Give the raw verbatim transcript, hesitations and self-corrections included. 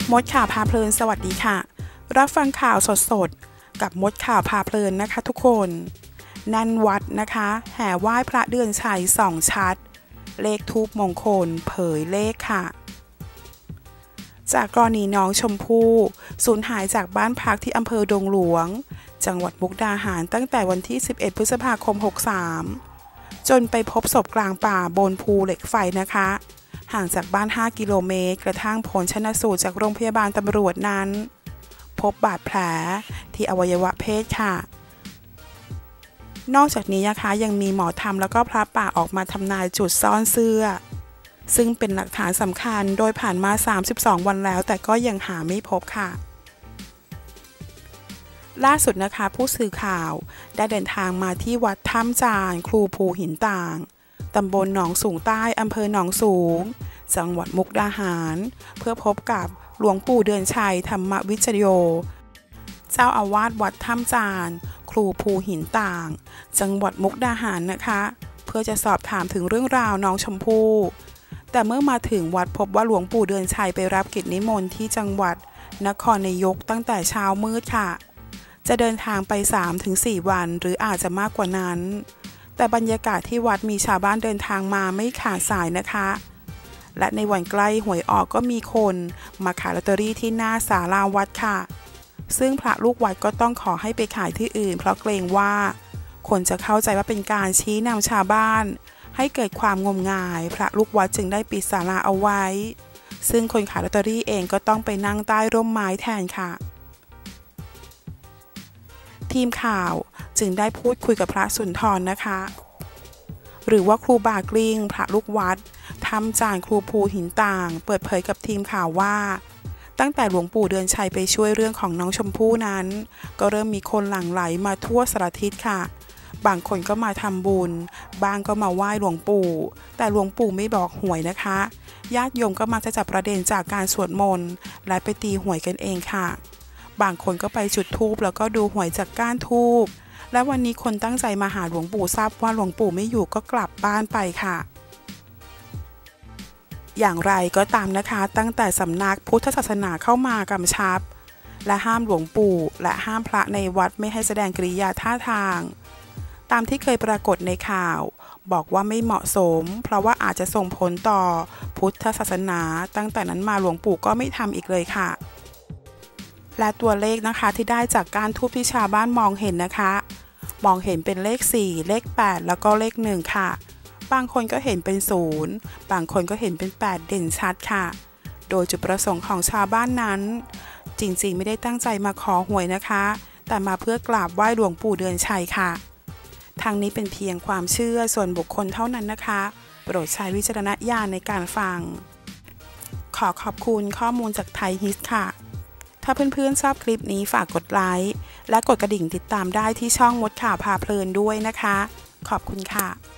มดข่าวพาเพลินสวัสดีค่ะรับฟังข่าวสดๆกับมดข่าวพาเพลินนะคะทุกคนนันวัดนะคะแห่ไหว้พระเดือนชัยส่องชัดเลขทูปมงคลเผยเลขค่ะจากกรณีน้องชมพู่สูญหายจากบ้านพักที่อำเภอดงหลวงจังหวัดมุกดาหารตั้งแต่วันที่สิบเอ็ดพฤษภาคมหกสามจนไปพบศพกลางป่าบนภูเหล็กไฟนะคะห่างจากบ้านห้ากิโลเมตรกระทั่งผลชันสูตรจากโรงพยาบาลตำรวจนั้นพบบาดแผลที่อวัยวะเพศค่ะนอกจากนี้นะคะยังมีหมอธรรมแล้วก็พระป่าออกมาทำนายจุดซ่อนเสื้อซึ่งเป็นหลักฐานสำคัญโดยผ่านมาสามสิบสองวันแล้วแต่ก็ยังหาไม่พบค่ะล่าสุดนะคะผู้สื่อข่าวได้เดินทางมาที่วัดถ้ำจานครูภูหินต่างตำบลหนองสูงใต้อำเภอหนองสูงจังหวัดมุกดาหารเพื่อพบกับหลวงปู่เดือนชัยธรรมวิจโยเจ้าอาวาสวัดถ้ำจานครูภูหินต่างจังหวัดมุกดาหารนะคะเพื่อจะสอบถามถึงเรื่องราวน้องชมพู่แต่เมื่อมาถึงวัดพบว่าหลวงปู่เดือนชัยไปรับกิจนิมนต์ที่จังหวัดนครนายกตั้งแต่เช้ามืดค่ะจะเดินทางไป สามถึงสี่ วันหรืออาจจะมากกว่านั้นแต่บรรยากาศที่วัดมีชาวบ้านเดินทางมาไม่ขาดสายนะคะและในวันใกล้หวยออกก็มีคนมาขายลอตเตอรี่ที่หน้าศาลาวัดค่ะซึ่งพระลูกวัดก็ต้องขอให้ไปขายที่อื่นเพราะเกรงว่าคนจะเข้าใจว่าเป็นการชี้นำชาวบ้านให้เกิดความงมงายพระลูกวัดจึงได้ปิดศาลาเอาไว้ซึ่งคนขายลอตเตอรี่เองก็ต้องไปนั่งใต้ร่มไม้แทนค่ะทีมข่าวจึงได้พูดคุยกับพระสุนทรนะคะหรือว่าครูบากลิ้งพระลูกวัดทำจานครูภูหินต่างเปิดเผยกับทีมข่าวว่าตั้งแต่หลวงปู่เดือนชัยไปช่วยเรื่องของน้องชมพู่นั้นก็เริ่มมีคนหลั่งไหลมาทั่วสารทิศค่ะบางคนก็มาทำบุญบางก็มาไหว้หลวงปู่แต่หลวงปู่ไม่บอกหวยนะคะญาติโยมก็มาจะจับประเด็นจากการสวดมนต์และไปตีหวยกันเองค่ะบางคนก็ไปจุดธูปแล้วก็ดูหวยจากก้านธูปและวันนี้คนตั้งใจมาหาหลวงปู่ทราบว่าหลวงปู่ไม่อยู่ก็กลับบ้านไปค่ะอย่างไรก็ตามนะคะตั้งแต่สำนักพุทธศาสนาเข้ามากำชับและห้ามหลวงปู่และห้ามพระในวัดไม่ให้แสดงกิริยาท่าทางตามที่เคยปรากฏในข่าวบอกว่าไม่เหมาะสมเพราะว่าอาจจะส่งผลต่อพุทธศาสนาตั้งแต่นั้นมาหลวงปู่ก็ไม่ทำอีกเลยค่ะและตัวเลขนะคะที่ได้จากการทูปที่ชาวบ้านมองเห็นนะคะมองเห็นเป็นเลขสี่เลขแปดแล้วก็เลขหนึ่งค่ะบางคนก็เห็นเป็นศูนย์บางคนก็เห็นเป็นแปดเด่นชัดค่ะโดยจุดประสงค์ของชาวบ้านนั้นจริงๆไม่ได้ตั้งใจมาขอหวยนะคะแต่มาเพื่อกราบไหว้หลวงปู่เดือนชัยค่ะทางนี้เป็นเพียงความเชื่อส่วนบุคคลเท่านั้นนะคะโปรดใช้วิจารณญาณในการฟังขอขอบคุณข้อมูลจากไทยฮิสค่ะถ้าเพื่อนๆชอบคลิปนี้ฝากกดไลค์และกดกระดิ่งติดตามได้ที่ช่องมดข่าวพาเพลินด้วยนะคะขอบคุณค่ะ